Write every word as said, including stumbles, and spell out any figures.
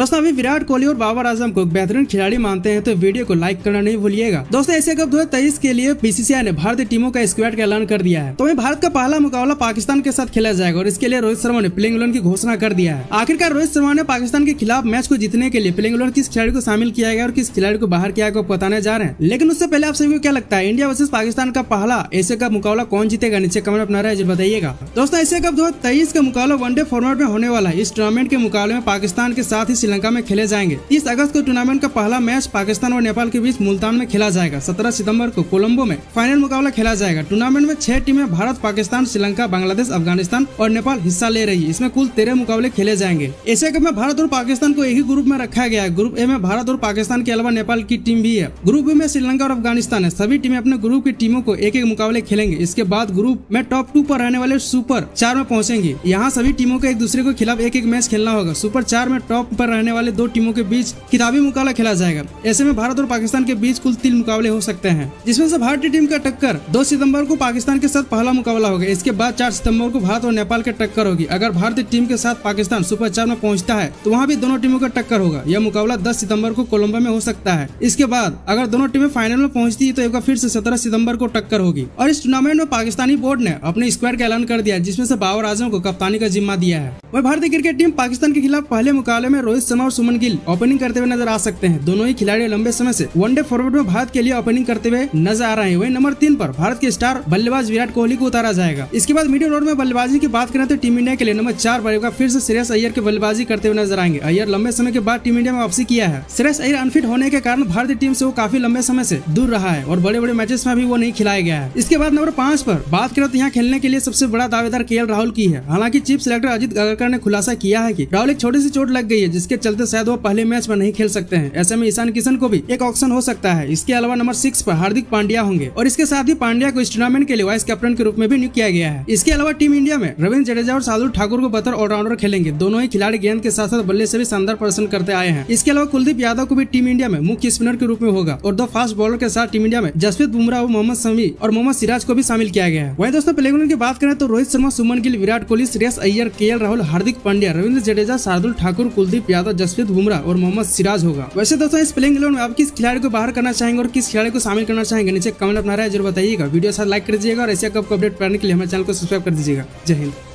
दोस्तों अभी विराट कोहली और बाबर आजम को बेहतरीन खिलाड़ी मानते हैं तो वीडियो को लाइक करना नहीं भूलिएगा। दोस्तों एशिया कप दो हजार तेईस के लिए बीसीसीआई ने भारतीय टीमों का स्क्वाड का ऐलान कर दिया है। तो वहीं भारत का पहला मुकाबला पाकिस्तान के साथ खेला जाएगा और इसके लिए रोहित शर्मा ने प्लेइंग इलेवन की घोषणा कर दिया है। आखिरकार रोहित शर्मा ने पाकिस्तान के खिलाफ मैच को जीतने के लिए प्लेइंग इलेवन किस खिलाड़ी को शामिल किया गया और किस खिलाड़ी को बाहर किया गया बताने जा रहे हैं। लेकिन उससे पहले आप सभी को क्या लगता है, इंडिया वर्सेस पाकिस्तान का पहला एशिया कप मुकाबला कौन जीतेगा? नीचे कमेंट अपना राय बताइएगा। दोस्तों एशिया कप दो हजार तेईस का मुकाबला वनडे फॉर्मेट में होने वाला है। इस टूर्नामेंट के मुकाबले में पाकिस्तान के साथ ही श्रीलंका में खेले जाएंगे। तीस अगस्त को टूर्नामेंट का पहला मैच पाकिस्तान और नेपाल के बीच मुल्तान में खेला जाएगा। सत्रह सितंबर को कोलंबो में फाइनल मुकाबला खेला जाएगा। टूर्नामेंट में छह टीमें भारत, पाकिस्तान, श्रीलंका, बांग्लादेश, अफगानिस्तान और नेपाल हिस्सा ले रही है। इसमें कुल तेरह मुकाबले खेले जाएंगे। एशिया कप में भारत और पाकिस्तान को एक ही ग्रुप में रखा गया है। ग्रुप ए में भारत और पाकिस्तान के अलावा नेपाल की टीम भी है। ग्रुप बी में श्रीलंका और अफगानिस्तान है। सभी टीमें अपने ग्रुप की टीमों को एक एक मुकाबले खेलेंगे। इसके बाद ग्रुप में टॉप टू पर रहने वाले सुपर चार में पहुंचेंगे। यहाँ सभी टीमों को एक दूसरे को खिलाफ एक एक मैच खेलना होगा। सुपर चार में टॉप पर रहने वाले दो टीमों के बीच किताबी मुकाबला खेला जाएगा। ऐसे में भारत और पाकिस्तान के बीच कुल तीन मुकाबले हो सकते हैं, जिसमें से भारतीय टीम का टक्कर दो सितंबर को पाकिस्तान के साथ पहला मुकाबला होगा। इसके बाद चार सितंबर को भारत और नेपाल के टक्कर होगी। अगर भारतीय टीम के साथ पाकिस्तान सुपर चार में पहुंचता है तो वहां भी दोनों टीमों का टक्कर होगा। यह मुकाबला दस सितंबर को कोलंबो में हो सकता है। इसके बाद अगर दोनों टीमें फाइनल में पहुंचती है तो एक फिर से सत्रह सितंबर को टक्कर होगी। और इस टूर्नामेंट में पाकिस्तानी बोर्ड ने अपने स्क्वाड का ऐलान कर दिया, जिसमें से बाबर आजम को कप्तानी का जिम्मा दिया है। वह भारतीय क्रिकेट टीम पाकिस्तान के खिलाफ पहले मुकाबले में रोहित शर्मा और सुमन गिल ओपनिंग करते हुए नजर आ सकते हैं। दोनों ही खिलाड़ी लंबे समय से वनडे फॉर्मेट में भारत के लिए ओपनिंग करते हुए नजर आ रहे हैं। वहीं नंबर तीन पर भारत के स्टार बल्लेबाज विराट कोहली को उतारा जाएगा। इसके बाद मीडियम ऑर्डर में बल्लेबाजी की बात करें तो टीम इंडिया के लिए नंबर चार पर फिर से श्रेयस अय्यर के बल्लेबाजी करते हुए नजर आएंगे। अय्यर लंबे समय के बाद टीम इंडिया में वापसी किया है। श्रेयस अय्यर अनफिट होने के कारण भारतीय टीम से वो काफी लंबे समय से दूर रहा है और बड़े बड़े मैचेस में भी वो नहीं खिलाया गया है। इसके बाद नंबर पाँच पर बात करें तो यहाँ खेलने के लिए सबसे बड़ा दावेदार केएल राहुल की है। हालांकि चीफ सिलेक्टर अजित अगरकर ने खुलासा किया है कि राहुल एक छोटी सी चोट लग गई है, जिसके चलते शायद वो पहले मैच में नहीं खेल सकते हैं। ऐसे में ईशान किशन को भी एक ऑप्शन हो सकता है। इसके अलावा नंबर सिक्स पर हार्दिक पांड्या होंगे और इसके साथ ही पांड्या को इस टूर्नामेंट के लिए वाइस कैप्टन के रूप में भी नियुक्त किया गया है। इसके अलावा टीम इंडिया में रविंद्र जडेजा और शार्दुल ठाकुर को बतौर ऑलराउंडर खेलेंगे। दोनों ही खिलाड़ी गेंद के साथ साथ बल्ले से भी शानदार प्रदर्शन करते आए हैं। इसके अलावा कुलदीप यादव को भी टीम इंडिया में मुख्य स्पिनर के रूप में होगा और दो फास्ट बॉलर के साथ टीम इंडिया में जसप्रीत बुमराह और मोहम्मद शमी और मोहम्मद सिराज को भी शामिल किया गया है। वहीं दोस्तों प्लेइंग इलेवन की बात करें तो रोहित शर्मा, सुमन गिल, विराट कोहली, श्रेयस अय्यर, केएल राहुल, हार्दिक पांड्या, रविंद्र जडेजा, शार्दुल ठाकुर, कुलदीप यादव, जसप्रीत बुमराह और मोहम्मद सिराज होगा। वैसे दोस्तों इस प्लेइंग इलेवन में आप किस खिलाड़ी को बाहर करना चाहेंगे और किस खिलाड़ी को शामिल करना चाहेंगे? नीचे कमेंट अपना राय जरूर बताइएगा। वीडियो साथ लाइक कर दीजिएगा और एशिया कप को अपडेट पाने के लिए हमारे चैनल को सब्सक्राइब कर दीजिएगा। जय हिंद।